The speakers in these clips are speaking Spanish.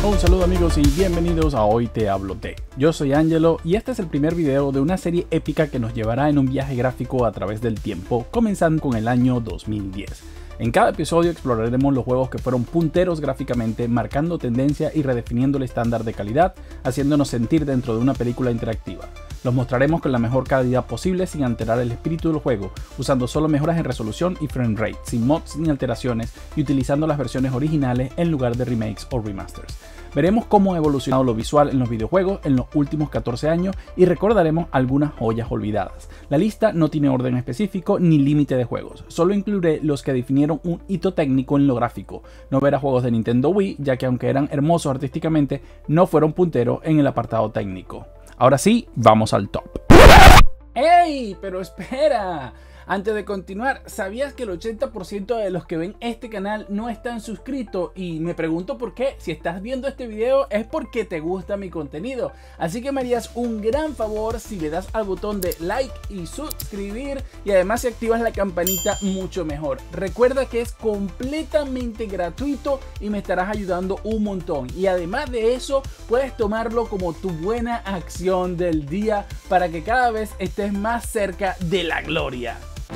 Un saludo amigos y bienvenidos a Hoy Te Hablo De. Yo soy Angelo y este es el primer video de una serie épica que nos llevará en un viaje gráfico a través del tiempo, comenzando con el año 2010. En cada episodio exploraremos los juegos que fueron punteros gráficamente, marcando tendencia y redefiniendo el estándar de calidad, haciéndonos sentir dentro de una película interactiva. Los mostraremos con la mejor calidad posible sin alterar el espíritu del juego, usando solo mejoras en resolución y frame rate, sin mods ni alteraciones y utilizando las versiones originales en lugar de remakes o remasters. Veremos cómo ha evolucionado lo visual en los videojuegos en los últimos 14 años y recordaremos algunas joyas olvidadas. La lista no tiene orden específico ni límite de juegos, solo incluiré los que definieron un hito técnico en lo gráfico. No verá juegos de Nintendo Wii, ya que aunque eran hermosos artísticamente, no fueron punteros en el apartado técnico. Ahora sí, vamos al top. ¡Ey! ¡Pero espera! Antes de continuar, ¿sabías que el 80% de los que ven este canal no están suscritos? Y me pregunto por qué. Si estás viendo este video es porque te gusta mi contenido. Así que me harías un gran favor si le das al botón de like y suscribir. Y además si activas la campanita mucho mejor. Recuerda que es completamente gratuito y me estarás ayudando un montón. Y además de eso, puedes tomarlo como tu buena acción del día para que cada vez estés más cerca de la gloria.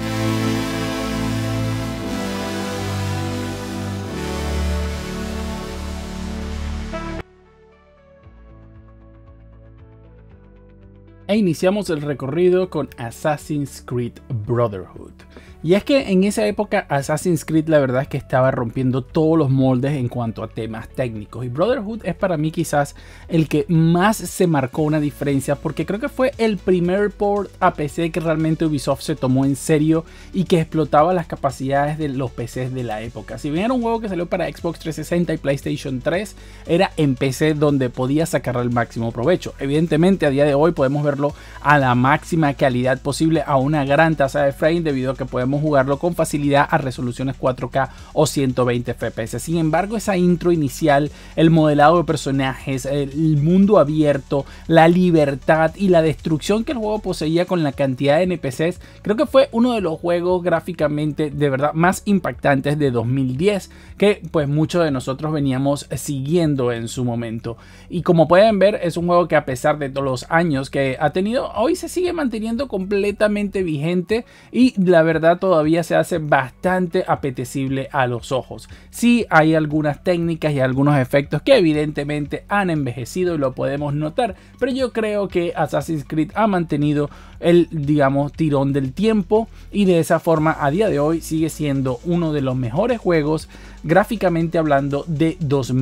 E iniciamos el recorrido con Assassin's Creed Brotherhood. Y es que en esa época Assassin's Creed la verdad es que estaba rompiendo todos los moldes en cuanto a temas técnicos. Y Brotherhood es para mí quizás el que más se marcó una diferencia, porque creo que fue el primer port a PC que realmente Ubisoft se tomó en serio y que explotaba las capacidades de los PCs de la época. Si bien era un juego que salió para Xbox 360 y PlayStation 3, era en PC donde podía sacar el máximo provecho. Evidentemente a día de hoy podemos verlo a la máxima calidad posible, a una gran tasa de frame, debido a que podemos jugarlo con facilidad a resoluciones 4K o 120 FPS. Sin embargo, esa intro inicial, el modelado de personajes, el mundo abierto, la libertad y la destrucción que el juego poseía con la cantidad de NPCs, creo que fue uno de los juegos gráficamente de verdad más impactantes de 2010, que pues muchos de nosotros veníamos siguiendo en su momento. Y como pueden ver, es un juego que a pesar de todos los años que ha tenido, hoy se sigue manteniendo completamente vigente y la verdad todavía se hace bastante apetecible a los ojos. Sí hay algunas técnicas y algunos efectos que evidentemente han envejecido y lo podemos notar, pero yo creo que Assassin's Creed ha mantenido el, digamos, tirón del tiempo y de esa forma a día de hoy sigue siendo uno de los mejores juegos gráficamente hablando de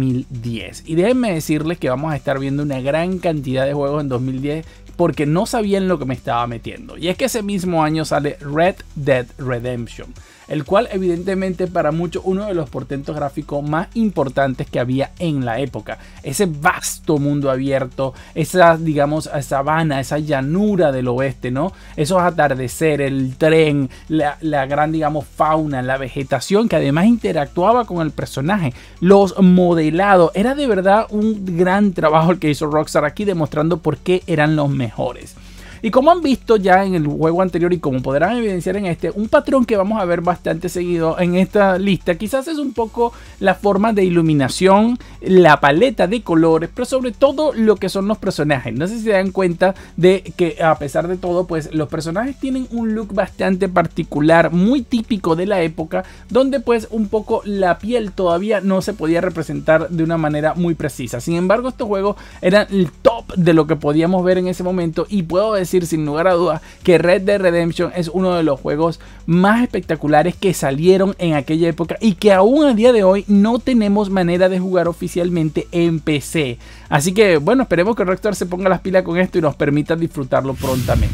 2010. Y déjenme decirles que vamos a estar viendo una gran cantidad de juegos en 2010 porque no sabía en lo que me estaba metiendo. Y es que ese mismo año sale Red Dead Redemption, el cual evidentemente para muchos uno de los portentos gráficos más importantes que había en la época. Ese vasto mundo abierto, esa, digamos, sabana, esa llanura del oeste, ¿no? Esos atardeceres, el tren, la gran, digamos, fauna, la vegetación que además interactuaba con el personaje, los modelados. Era de verdad un gran trabajo el que hizo Rockstar aquí, demostrando por qué eran los mejores. Y como han visto ya en el juego anterior y como podrán evidenciar en este, un patrón que vamos a ver bastante seguido en esta lista quizás es un poco la forma de iluminación, la paleta de colores, pero sobre todo lo que son los personajes. No sé si se dan cuenta de que a pesar de todo, pues los personajes tienen un look bastante particular, muy típico de la época, donde pues un poco la piel todavía no se podía representar de una manera muy precisa. Sin embargo, estos juegos eran el top de lo que podíamos ver en ese momento y puedo decir sin lugar a dudas que Red Dead Redemption es uno de los juegos más espectaculares que salieron en aquella época y que aún a día de hoy no tenemos manera de jugar oficialmente en PC. Así que bueno, esperemos que Rockstar se ponga las pilas con esto y nos permita disfrutarlo prontamente.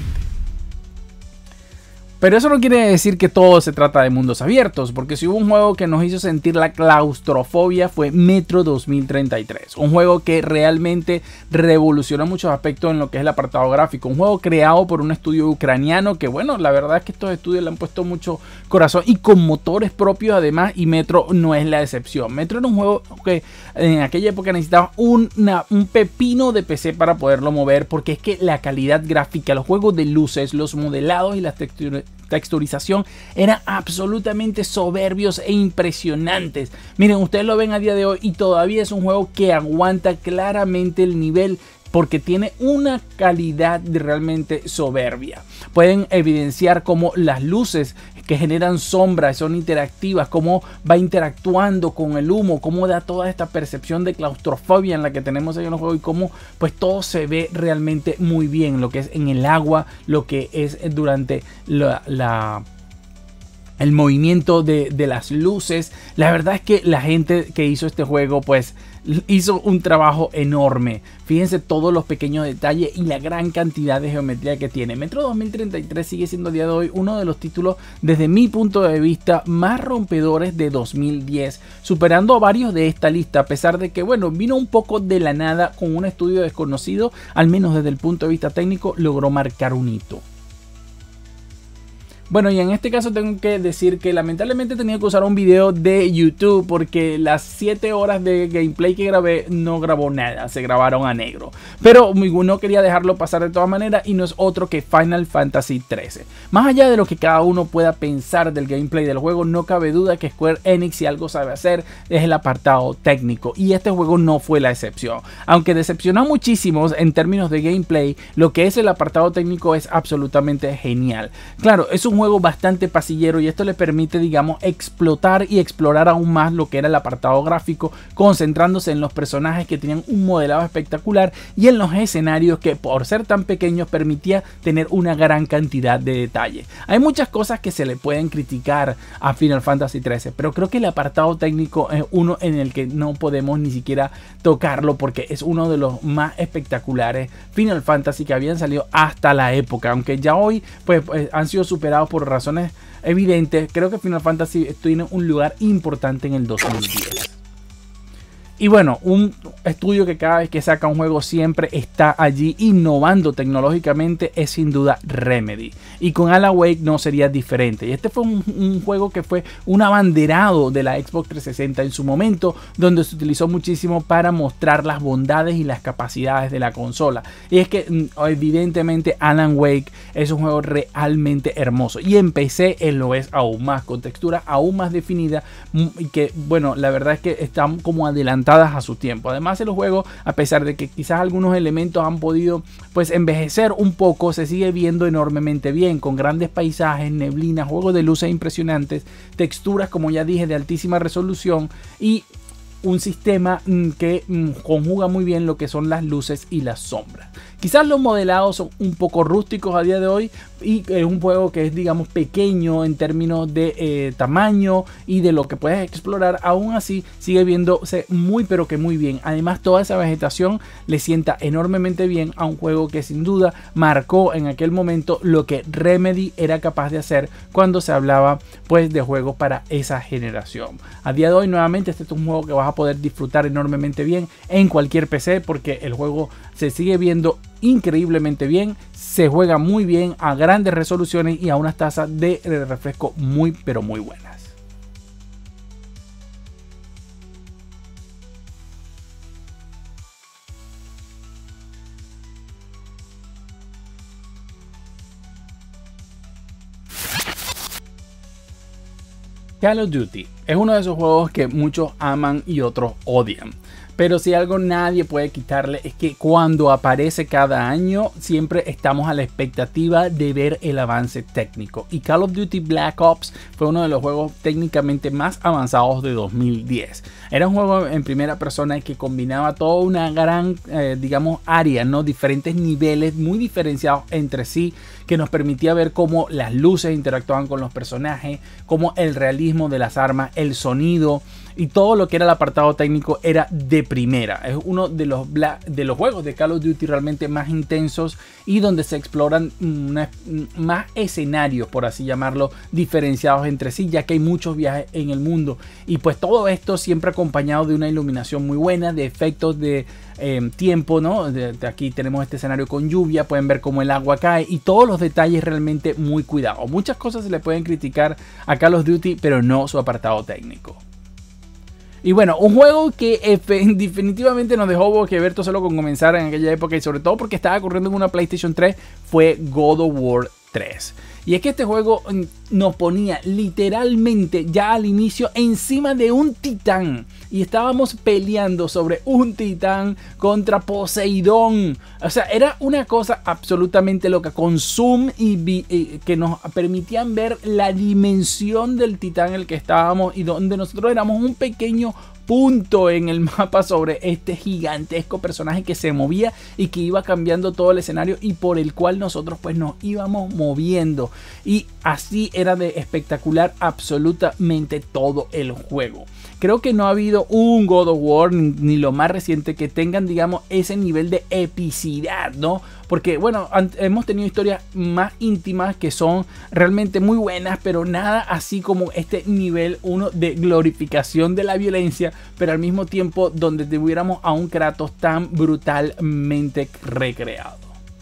Pero eso no quiere decir que todo se trata de mundos abiertos, porque si hubo un juego que nos hizo sentir la claustrofobia fue Metro 2033, un juego que realmente revolucionó muchos aspectos en lo que es el apartado gráfico, un juego creado por un estudio ucraniano que bueno, la verdad es que estos estudios le han puesto mucho corazón y con motores propios además, y Metro no es la excepción. Metro era un juego que en aquella época necesitaba un pepino de PC para poderlo mover, porque es que la calidad gráfica, los juegos de luces, los modelados y las texturización eran absolutamente soberbios e impresionantes. Miren, ustedes lo ven a día de hoy y todavía es un juego que aguanta claramente el nivel, porque tiene una calidad realmente soberbia. Pueden evidenciar cómo las luces que generan sombras son interactivas, cómo va interactuando con el humo, cómo da toda esta percepción de claustrofobia en la que tenemos en el juego, y cómo pues todo se ve realmente muy bien, lo que es en el agua, lo que es durante el movimiento de las luces. La verdad es que la gente que hizo este juego pues hizo un trabajo enorme. Fíjense todos los pequeños detalles y la gran cantidad de geometría que tiene. Metro 2033 sigue siendo a día de hoy uno de los títulos, desde mi punto de vista, más rompedores de 2010, superando a varios de esta lista, a pesar de que, bueno, vino un poco de la nada con un estudio desconocido. Al menos desde el punto de vista técnico logró marcar un hito. Bueno, y en este caso tengo que decir que lamentablemente tenía que usar un video de YouTube, porque las 7 horas de gameplay que grabé no grabó nada, se grabaron a negro. Pero no quería dejarlo pasar de todas maneras, y no es otro que Final Fantasy XIII. Más allá de lo que cada uno pueda pensar del gameplay del juego, no cabe duda que Square Enix, si algo sabe hacer, es el apartado técnico, y este juego no fue la excepción. Aunque decepcionó a muchísimos en términos de gameplay, lo que es el apartado técnico es absolutamente genial. Claro, es un juego bastante pasillero, y esto le permite, digamos, explotar y explorar aún más lo que era el apartado gráfico, concentrándose en los personajes que tenían un modelado espectacular y en los escenarios que, por ser tan pequeños, permitía tener una gran cantidad de detalle. Hay muchas cosas que se le pueden criticar a Final Fantasy XIII, pero creo que el apartado técnico es uno en el que no podemos ni siquiera tocarlo, porque es uno de los más espectaculares Final Fantasy que habían salido hasta la época, aunque ya hoy pues han sido superados por razones evidentes. Creo que Final Fantasy tiene un lugar importante en el 2010. Y bueno, un estudio que cada vez que saca un juego siempre está allí innovando tecnológicamente es sin duda Remedy. Y con Alan Wake no sería diferente. Y este fue un juego que fue un abanderado de la Xbox 360 en su momento, donde se utilizó muchísimo para mostrar las bondades y las capacidades de la consola. Y es que evidentemente Alan Wake es un juego realmente hermoso. Y en PC él lo es aún más, con textura aún más definida. Y que, bueno, la verdad es que están como adelantados a su tiempo. Además, el juego, a pesar de que quizás algunos elementos han podido pues envejecer un poco, se sigue viendo enormemente bien, con grandes paisajes, neblinas, juegos de luces impresionantes, texturas, como ya dije, de altísima resolución, y un sistema que conjuga muy bien lo que son las luces y las sombras. Quizás los modelados son un poco rústicos a día de hoy, y es un juego que es, digamos, pequeño en términos de tamaño y de lo que puedes explorar. Aún así sigue viéndose muy pero que muy bien. Además, toda esa vegetación le sienta enormemente bien a un juego que sin duda marcó en aquel momento lo que Remedy era capaz de hacer cuando se hablaba pues de juegos para esa generación. A día de hoy, nuevamente, este es un juego que vas a poder disfrutar enormemente bien en cualquier PC, porque el juego se sigue viendo increíblemente bien, se juega muy bien a grandes resoluciones y a unas tasas de refresco muy pero muy buenas. Call of Duty es uno de esos juegos que muchos aman y otros odian. Pero si algo nadie puede quitarle es que cuando aparece cada año siempre estamos a la expectativa de ver el avance técnico. Y Call of Duty Black Ops fue uno de los juegos técnicamente más avanzados de 2010. Era un juego en primera persona que combinaba toda una gran, digamos, área, ¿no? Diferentes niveles muy diferenciados entre sí, que nos permitía ver cómo las luces interactuaban con los personajes, cómo el realismo de las armas, el sonido y todo lo que era el apartado técnico era de primera. Es uno de los juegos de Call of Duty realmente más intensos, y donde se exploran más escenarios, por así llamarlo, diferenciados entre sí, ya que hay muchos viajes en el mundo. Y pues todo esto siempre acompañado de una iluminación muy buena, de efectos de tiempo, ¿no? De aquí tenemos este escenario con lluvia, pueden ver cómo el agua cae y todos los detalles realmente muy cuidados. Muchas cosas se le pueden criticar a Call of Duty, pero no su apartado técnico. Y bueno, un juego que definitivamente nos dejó boquiabiertos solo con comenzar en aquella época, y sobre todo porque estaba corriendo en una PlayStation 3, fue God of War 3. Y es que este juego nos ponía literalmente ya al inicio encima de un titán. Y estábamos peleando sobre un titán contra Poseidón. O sea, era una cosa absolutamente loca. Con zoom y que nos permitían ver la dimensión del titán en el que estábamos. Y donde nosotros éramos un pequeño punto en el mapa sobre este gigantesco personaje que se movía y que iba cambiando todo el escenario y por el cual nosotros pues nos íbamos moviendo. Y así era de espectacular absolutamente todo el juego. Creo que no ha habido un God of War ni lo más reciente que tengan, digamos, ese nivel de epicidad, ¿no? Porque, bueno, hemos tenido historias más íntimas que son realmente muy buenas, pero nada así como este nivel 1 de glorificación de la violencia, pero al mismo tiempo donde tuviéramos a un Kratos tan brutalmente recreado.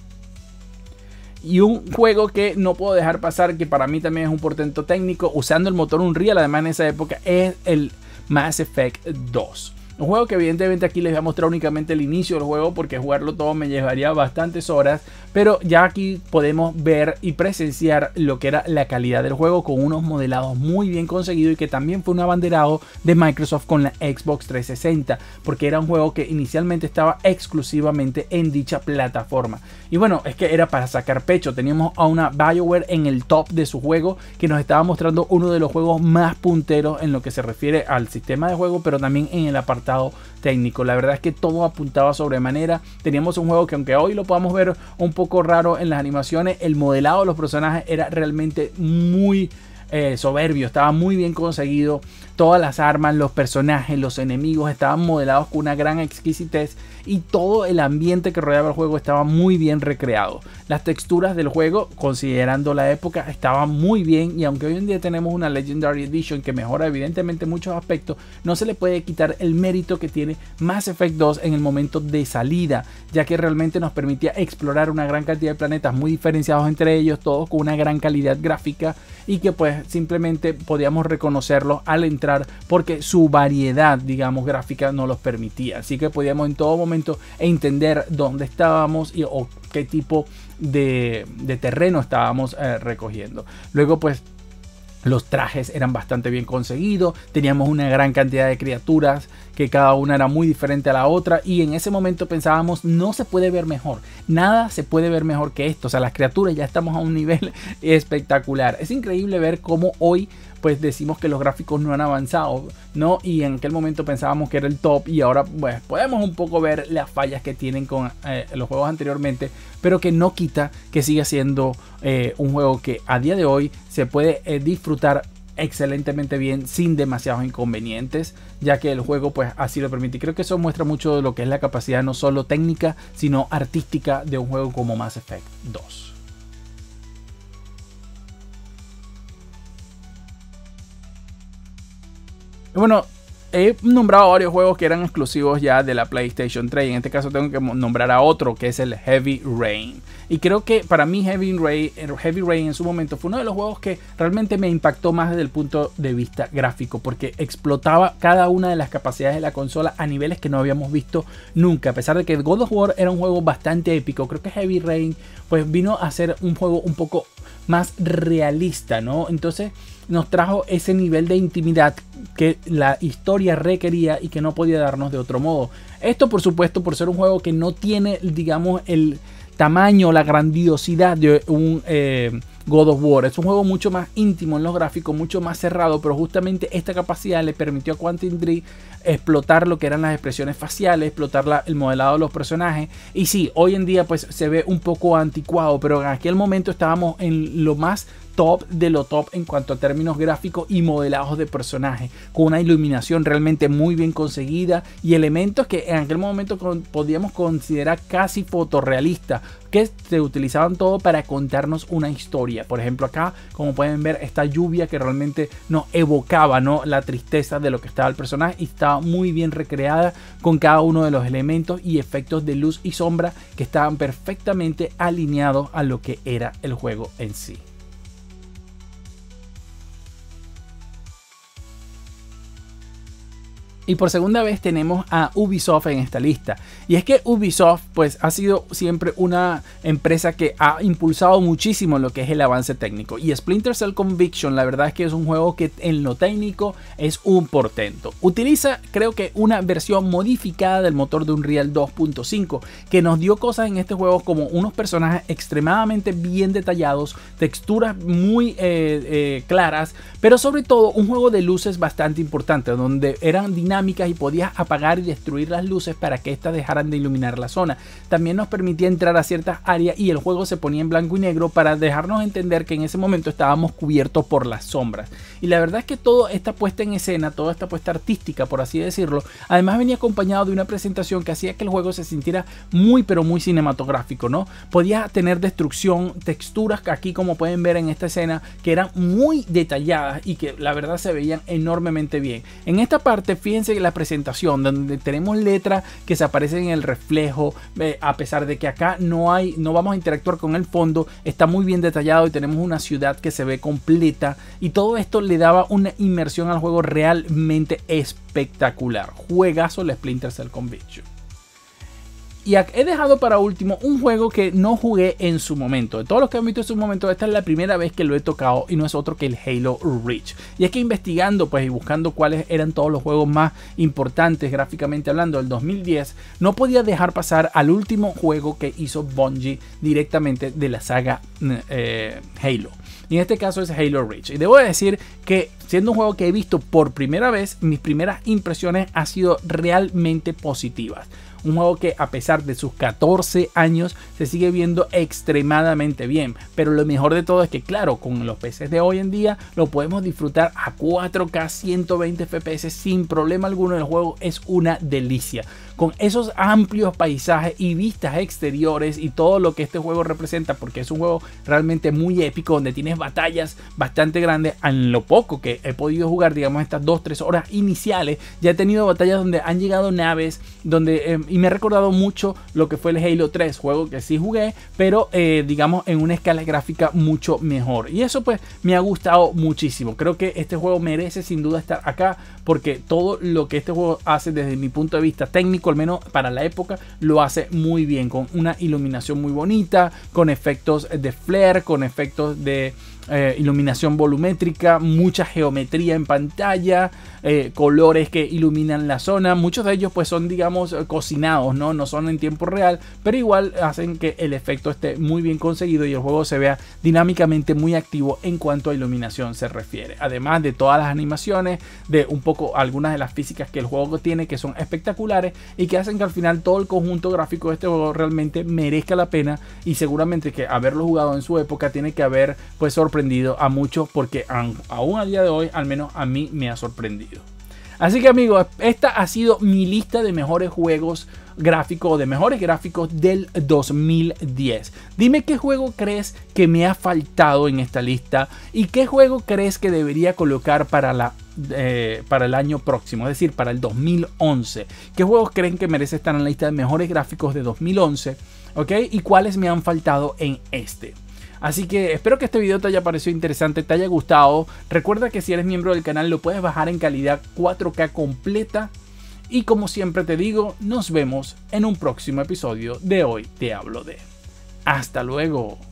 Y un juego que no puedo dejar pasar, que para mí también es un portento técnico, usando el motor Unreal, además en esa época, es el Mass Effect 2. Un juego que evidentemente aquí les voy a mostrar únicamente el inicio del juego porque jugarlo todo me llevaría bastantes horas, pero ya aquí podemos ver y presenciar lo que era la calidad del juego con unos modelados muy bien conseguidos y que también fue un abanderado de Microsoft con la Xbox 360 porque era un juego que inicialmente estaba exclusivamente en dicha plataforma. Y bueno, es que era para sacar pecho, teníamos a una BioWare en el top de su juego que nos estaba mostrando uno de los juegos más punteros en lo que se refiere al sistema de juego, pero también en el apartado técnico. La verdad es que todo apuntaba sobremanera. Teníamos un juego que, aunque hoy lo podamos ver un poco raro en las animaciones, el modelado de los personajes era realmente muy soberbio, estaba muy bien conseguido. Todas las armas, los personajes, los enemigos estaban modelados con una gran exquisitez y todo el ambiente que rodeaba el juego estaba muy bien recreado. Las texturas del juego, considerando la época, estaban muy bien y aunque hoy en día tenemos una Legendary Edition que mejora evidentemente muchos aspectos, no se le puede quitar el mérito que tiene Mass Effect 2 en el momento de salida, ya que realmente nos permitía explorar una gran cantidad de planetas muy diferenciados entre ellos, todos con una gran calidad gráfica y que pues simplemente podíamos reconocerlos al entrar porque su variedad, digamos, gráfica no los permitía. Así que podíamos en todo momento entender dónde estábamos o qué tipo de terreno estábamos recogiendo. Luego pues los trajes eran bastante bien conseguidos, teníamos una gran cantidad de criaturas que cada una era muy diferente a la otra y en ese momento pensábamos no se puede ver mejor, nada se puede ver mejor que esto, o sea las criaturas ya estamos a un nivel espectacular. Es increíble ver cómo hoy pues decimos que los gráficos no han avanzado, ¿no? Y en aquel momento pensábamos que era el top y ahora pues podemos un poco ver las fallas que tienen con los juegos anteriormente, pero que no quita que siga siendo un juego que a día de hoy se puede disfrutar excelentemente bien sin demasiados inconvenientes, ya que el juego pues así lo permite. Y creo que eso muestra mucho de lo que es la capacidad no solo técnica sino artística de un juego como Mass Effect 2. Bueno, he nombrado varios juegos que eran exclusivos ya de la PlayStation 3 y en este caso tengo que nombrar a otro que es el Heavy Rain. Y creo que para mí Heavy Rain en su momento fue uno de los juegos que realmente me impactó más desde el punto de vista gráfico porque explotaba cada una de las capacidades de la consola a niveles que no habíamos visto nunca. A pesar de que God of War era un juego bastante épico, creo que Heavy Rain pues vino a ser un juego un poco más realista, ¿no? Entonces nos trajo ese nivel de intimidad que la historia requería y que no podía darnos de otro modo. Esto por supuesto por ser un juego que no tiene, digamos, el tamaño, la grandiosidad de un God of War. Es un juego mucho más íntimo en los gráficos, mucho más cerrado, pero justamente esta capacidad le permitió a Quantic Dream explotar lo que eran las expresiones faciales, explotar el modelado de los personajes. Y sí, hoy en día pues se ve un poco anticuado, pero en aquel momento estábamos en lo más top de lo top en cuanto a términos gráficos y modelados de personajes, con una iluminación realmente muy bien conseguida y elementos que en aquel momento podíamos considerar casi fotorrealistas, que se utilizaban todo para contarnos una historia. Por ejemplo, acá, como pueden ver, esta lluvia que realmente nos evocaba, ¿no?, la tristeza de lo que estaba el personaje y estaba muy bien recreada con cada uno de los elementos y efectos de luz y sombra que estaban perfectamente alineados a lo que era el juego en sí. Y por segunda vez tenemos a Ubisoft en esta lista. Y es que Ubisoft pues ha sido siempre una empresa que ha impulsado muchísimo lo que es el avance técnico. Y Splinter Cell Conviction la verdad es que es un juego que en lo técnico es un portento. Utiliza creo que una versión modificada del motor de Unreal 2.5 que nos dio cosas en este juego como unos personajes extremadamente bien detallados, texturas muy claras, pero sobre todo un juego de luces bastante importante donde eran dinámicas y podías apagar y destruir las luces para que éstas dejaran de iluminar la zona. También nos permitía entrar a ciertas áreas y el juego se ponía en blanco y negro para dejarnos entender que en ese momento estábamos cubiertos por las sombras. Y la verdad es que toda esta puesta en escena, toda esta puesta artística, por así decirlo, además venía acompañado de una presentación que hacía que el juego se sintiera muy pero muy cinematográfico, ¿no? Podía tener destrucción, texturas que aquí como pueden ver en esta escena que eran muy detalladas y que la verdad se veían enormemente bien. En esta parte fíjense la presentación donde tenemos letras que se aparecen en el reflejo, a pesar de que acá no vamos a interactuar con el fondo, está muy bien detallado y tenemos una ciudad que se ve completa y todo esto le daba una inmersión al juego realmente espectacular. Juegazo el Splinter Cell Conviction. Y he dejado para último un juego que no jugué en su momento. De todos los que han visto en su momento, esta es la primera vez que lo he tocado y no es otro que el Halo Reach. Y es que investigando pues y buscando cuáles eran todos los juegos más importantes gráficamente hablando del 2010, no podía dejar pasar al último juego que hizo Bungie directamente de la saga Halo. Y en este caso es Halo Reach. Y debo decir que siendo un juego que he visto por primera vez, mis primeras impresiones han sido realmente positivas. Un juego que a pesar de sus 14 años se sigue viendo extremadamente bien. Pero lo mejor de todo es que claro, con los PCs de hoy en día lo podemos disfrutar a 4K 120 FPS sin problema alguno. El juego es una delicia. Con esos amplios paisajes y vistas exteriores y todo lo que este juego representa, porque es un juego realmente muy épico donde tienes batallas bastante grandes. En lo poco que he podido jugar, digamos estas 2-3 horas iniciales, ya he tenido batallas donde han llegado naves, donde y me ha recordado mucho lo que fue el Halo 3, juego que sí jugué, pero digamos en una escala gráfica mucho mejor. Y eso pues me ha gustado muchísimo. Creo que este juego merece sin duda estar acá, porque todo lo que este juego hace desde mi punto de vista técnico, al menos para la época, lo hace muy bien, con una iluminación muy bonita, con efectos de flare, con efectos de iluminación volumétrica, mucha geometría en pantalla, colores que iluminan la zona. Muchos de ellos pues son digamos cocinados, no son en tiempo real, pero igual hacen que el efecto esté muy bien conseguido y el juego se vea dinámicamente muy activo en cuanto a iluminación se refiere. Además de todas las animaciones, de un poco algunas de las físicas que el juego tiene, que son espectaculares y que hacen que al final todo el conjunto gráfico de este juego realmente merezca la pena, y seguramente que haberlo jugado en su época tiene que haber pues sorprendido a muchos, porque aún a día de hoy al menos a mí me ha sorprendido. Así que amigos, esta ha sido mi lista de mejores juegos gráficos, de mejores gráficos del 2010. Dime qué juego crees que me ha faltado en esta lista y qué juego crees que debería colocar para el año próximo, es decir, para el 2011. ¿Qué juegos creen que merece estar en la lista de mejores gráficos de 2011? ¿Ok? ¿Y cuáles me han faltado en este? Así que espero que este video te haya parecido interesante, te haya gustado. Recuerda que si eres miembro del canal lo puedes bajar en calidad 4K completa. Y como siempre te digo, nos vemos en un próximo episodio de Hoy Te Hablo De. ¡Hasta luego!